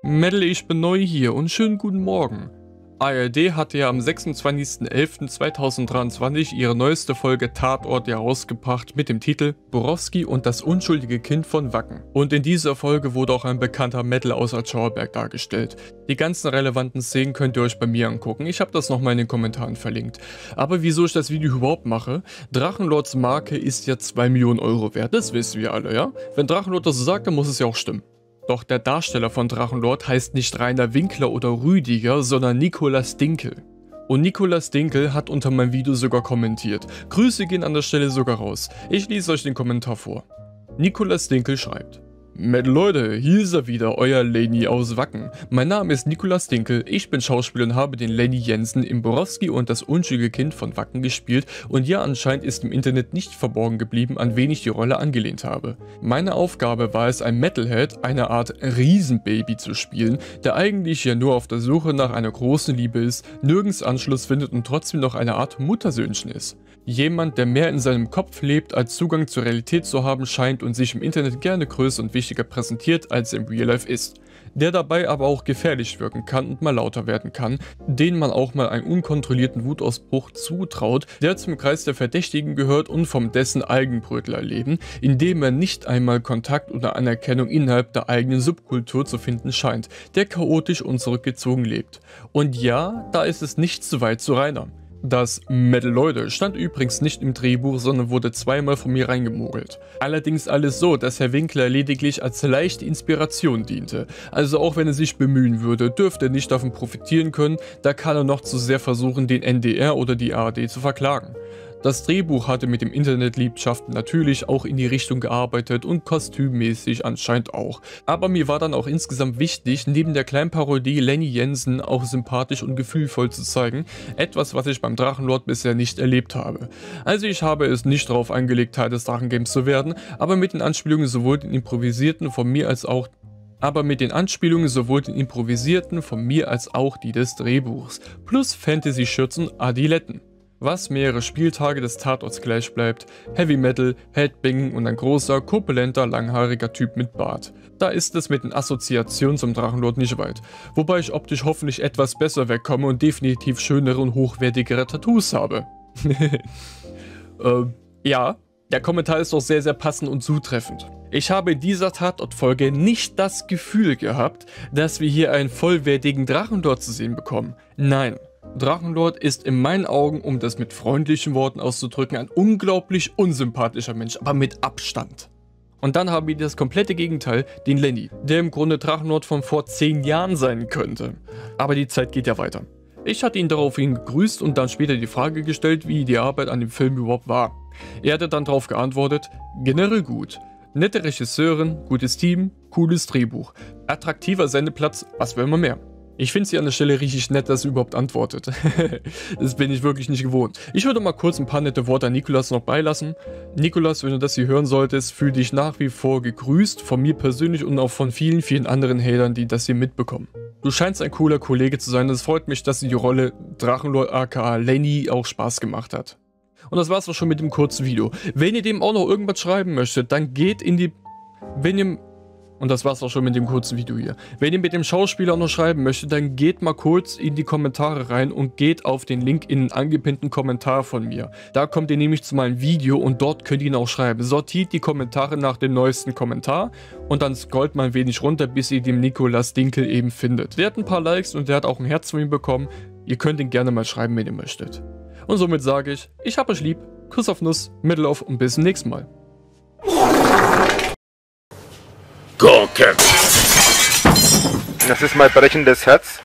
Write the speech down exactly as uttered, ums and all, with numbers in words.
Mädel, ich bin neu hier und schönen guten Morgen. A R D hatte ja am sechsundzwanzigsten elften zweitausenddreiundzwanzig ihre neueste Folge Tatort herausgebracht mit dem Titel Borowski und das unschuldige Kind von Wacken. Und in dieser Folge wurde auch ein bekannter Mädel aus Schauerberg dargestellt. Die ganzen relevanten Szenen könnt ihr euch bei mir angucken, ich habe das nochmal in den Kommentaren verlinkt. Aber wieso ich das Video überhaupt mache? Drachenlords Marke ist ja zwei Millionen Euro wert, das wissen wir alle, ja? Wenn Drachenlord das so sagt, dann muss es ja auch stimmen. Doch der Darsteller von Drachenlord heißt nicht Rainer Winkler oder Rüdiger, sondern Nikolaus Dinkel. Und Nikolaus Dinkel hat unter meinem Video sogar kommentiert. Grüße gehen an der Stelle sogar raus. Ich lese euch den Kommentar vor. Nikolaus Dinkel schreibt: Mädel Leute, hier ist er wieder, euer Lenny aus Wacken. Mein Name ist Nikolaus Dinkel, ich bin Schauspieler und habe den Lenny Jensen in Borowski und das unschuldige Kind von Wacken gespielt und ja, anscheinend ist im Internet nicht verborgen geblieben, an wen ich die Rolle angelehnt habe. Meine Aufgabe war es, ein Metalhead, eine Art Riesenbaby zu spielen, der eigentlich ja nur auf der Suche nach einer großen Liebe ist, nirgends Anschluss findet und trotzdem noch eine Art Muttersöhnchen ist. Jemand, der mehr in seinem Kopf lebt, als Zugang zur Realität zu haben scheint und sich im Internet gerne größer und wichtiger präsentiert, als er im Real Life ist. Der dabei aber auch gefährlich wirken kann und mal lauter werden kann, den man auch mal einen unkontrollierten Wutausbruch zutraut, der zum Kreis der Verdächtigen gehört und vom dessen Eigenbrötler leben, indem er nicht einmal Kontakt oder Anerkennung innerhalb der eigenen Subkultur zu finden scheint, der chaotisch und zurückgezogen lebt. Und ja, da ist es nicht zu weit zu Rainer. Das Mädel Leute stand übrigens nicht im Drehbuch, sondern wurde zweimal von mir reingemogelt. Allerdings alles so, dass Herr Winkler lediglich als leichte Inspiration diente. Also auch wenn er sich bemühen würde, dürfte er nicht davon profitieren können, da kann er noch zu sehr versuchen, den N D R oder die A R D zu verklagen. Das Drehbuch hatte mit dem Internetliebschaften natürlich auch in die Richtung gearbeitet und kostümmäßig anscheinend auch. Aber mir war dann auch insgesamt wichtig, neben der kleinen Parodie Lenny Jensen auch sympathisch und gefühlvoll zu zeigen, etwas, was ich beim Drachenlord bisher nicht erlebt habe. Also ich habe es nicht darauf angelegt, Teil des Drachengames zu werden, aber mit den Anspielungen sowohl den improvisierten von mir als auch aber mit den Anspielungen sowohl den improvisierten von mir als auch die des Drehbuchs, plus Fantasy-Schürzen Adiletten. Was mehrere Spieltage des Tatorts gleich bleibt, Heavy Metal, Headbanging und ein großer, korpulenter, langhaariger Typ mit Bart. Da ist es mit den Assoziationen zum Drachenlord nicht weit, wobei ich optisch hoffentlich etwas besser wegkomme und definitiv schönere und hochwertigere Tattoos habe. ähm, ja, der Kommentar ist doch sehr sehr passend und zutreffend. Ich habe in dieser Tatortfolge nicht das Gefühl gehabt, dass wir hier einen vollwertigen Drachenlord zu sehen bekommen. Nein. Drachenlord ist in meinen Augen, um das mit freundlichen Worten auszudrücken, ein unglaublich unsympathischer Mensch, aber mit Abstand. Und dann haben wir das komplette Gegenteil, den Lenny, der im Grunde Drachenlord von vor zehn Jahren sein könnte. Aber die Zeit geht ja weiter. Ich hatte ihn daraufhin gegrüßt und dann später die Frage gestellt, wie die Arbeit an dem Film überhaupt war. Er hatte dann darauf geantwortet: generell gut. Nette Regisseurin, gutes Team, cooles Drehbuch. Attraktiver Sendeplatz, was will man mehr? Ich finde sie an der Stelle richtig nett, dass sie überhaupt antwortet. Das bin ich wirklich nicht gewohnt. Ich würde mal kurz ein paar nette Worte an Nikolaus noch beilassen. Nikolaus, wenn du das hier hören solltest, fühl dich nach wie vor gegrüßt, von mir persönlich und auch von vielen, vielen anderen Hatern, die das hier mitbekommen. Du scheinst ein cooler Kollege zu sein, es freut mich, dass dir die Rolle Drachenlord aka Lenny auch Spaß gemacht hat. Und das war's auch schon mit dem kurzen Video. Wenn ihr dem auch noch irgendwas schreiben möchtet, dann geht in die... Wenn ihr... Und das war's auch schon mit dem kurzen Video hier. Wenn ihr mit dem Schauspieler auch noch schreiben möchtet, dann geht mal kurz in die Kommentare rein und geht auf den Link in den angepinnten Kommentar von mir. Da kommt ihr nämlich zu meinem Video und dort könnt ihr ihn auch schreiben. Sortiert die Kommentare nach dem neuesten Kommentar und dann scrollt mal ein wenig runter, bis ihr den Nikolaus Dinkel eben findet. Der hat ein paar Likes und der hat auch ein Herz von ihm bekommen. Ihr könnt ihn gerne mal schreiben, wenn ihr möchtet. Und somit sage ich, ich hab euch lieb, Kuss auf Nuss, Mittel auf und bis zum nächsten Mal. Das ist mein brechendes Herz.